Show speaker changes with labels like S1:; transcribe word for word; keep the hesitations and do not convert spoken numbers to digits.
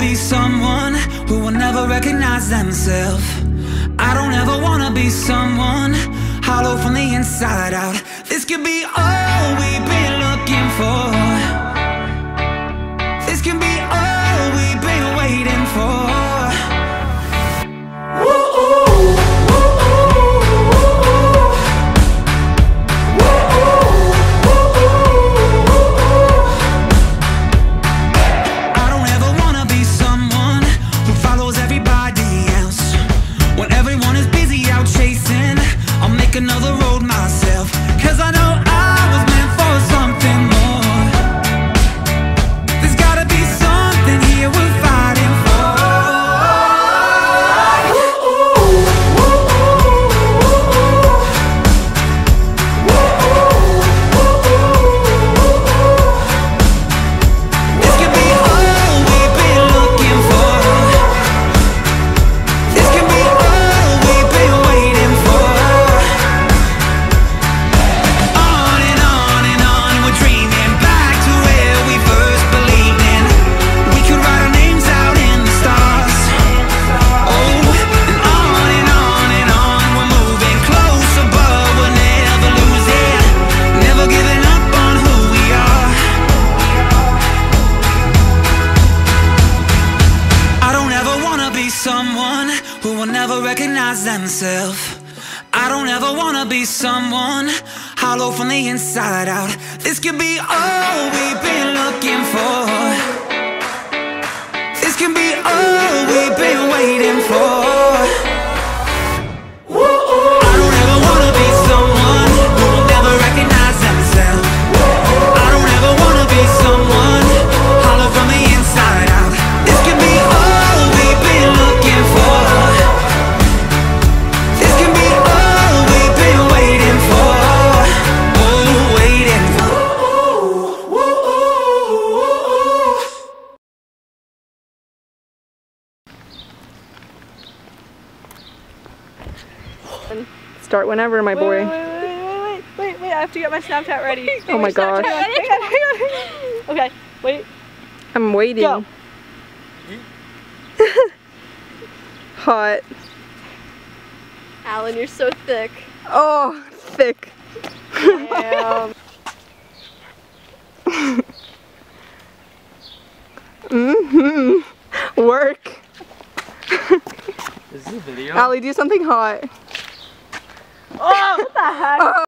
S1: be someone who will never recognize themselves. I don't ever wanna be someone hollow from the inside out. This could be all we've been looking for. This can be all we've been waiting for. Another road myself, cause I know I was meant for something more. There's gotta be something here we're fighting for. This could be all we've been looking for. This can be all we've been waiting for. Someone who will never recognize themselves. I don't ever wanna be someone hollow from the inside out. This could be all we've been looking for. This can be all we've been waiting for. I don't ever wanna be someone who will never recognize themselves. I don't ever wanna be someone hollow from the inside out. This can be all we've been looking for. This can be all we've been waiting for. Oh, waiting for.
S2: Start whenever, my boy.
S3: Wait, wait, wait, wait, wait, wait, wait, I have to get my Snapchat ready.
S2: Oh my gosh.
S3: Okay, wait.
S2: I'm waiting.
S3: Go.
S2: Hot.
S3: Alan, you're so thick.
S2: Oh, thick.
S3: Damn.
S2: Mm-hmm. Work.
S4: Is this a video?
S2: Allie, do something hot.
S3: Oh, what the heck?
S2: Oh.